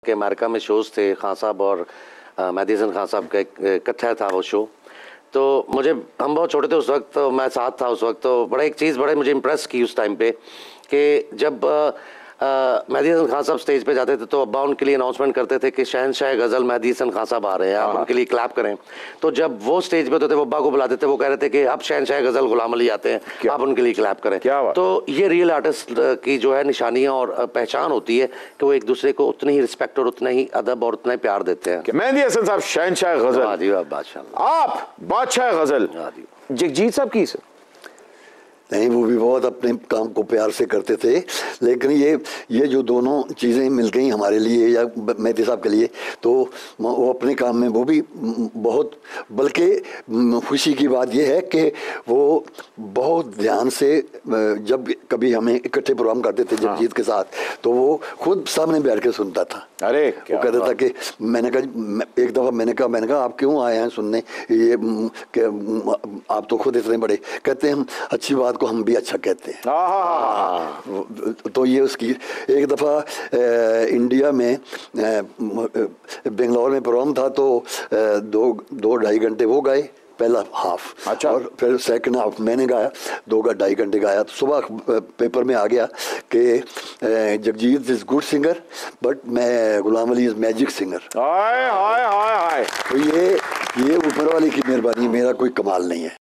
के अमेरिका में शोज़ थे, खान साहब और मेहदी हसन खान साहब का इकट्ठा था वो शो। तो हम बहुत छोटे थे उस वक्त, तो मैं साथ था उस वक्त। तो बड़ा एक चीज़ बड़े मुझे इम्प्रेस की उस टाइम पे कि जब मेहदी हसन खान साहब स्टेज पे जाते थे तो अब्बा उनके लिए अनाउंसमेंट करते थे कि शहनशाह गज़ल मेहदी हसन खान साहब आ रहे हैं, आप उनके लिए क्लैप करें। तो जब वो स्टेज पे होते थे वो अब्बा को बुलाते थे, वो कह रहे थे कि अब शहनशाह गज़ल गुलाम अली आते हैं, आप उनके लिए क्लैप करें। तो ये रियल आर्टिस्ट की जो है निशानियाँ और पहचान होती है कि वो एक दूसरे को उतनी ही रिस्पेक्ट और उतना ही अदब और उतना ही प्यार देते हैं। मेहदी हसन साहब शहनशाह गज़ल, आप बादशाह गज़ल। जगजीत साहब की सर नहीं, वो भी बहुत अपने काम को प्यार से करते थे, लेकिन ये जो दोनों चीज़ें मिल गई हमारे लिए या मेहदी साहब के लिए, तो वो अपने काम में वो भी बहुत, बल्कि खुशी की बात ये है कि वो बहुत ध्यान से, जब कभी हमें इकट्ठे प्रोग्राम करते थे जगजीत के साथ, तो वो खुद सामने बैठ के सुनता था। अरे वो कहता था कि मैंने कहा मैंने कहा आप क्यों आए हैं सुनने, ये आप तो खुद इतने बड़े, कहते हैं हम अच्छी बात को हम भी अच्छा कहते हैं। तो ये उसकी एक दफ़ा इंडिया में बेंगलोर में प्रोग्राम था, तो 2-2.5 घंटे वो गाए पहला हाफ। अच्छा। और फिर सेकंड हाफ मैंने गाया, 2-2.5 घंटे गाया। तो सुबह पेपर में आ गया कि Jagjit is good singer but मैं Ghulam Ali is magic singer. हाय हाय हाय हाय। तो ये ऊपर वाले की मेहरबानी, मेरा कोई कमाल नहीं है।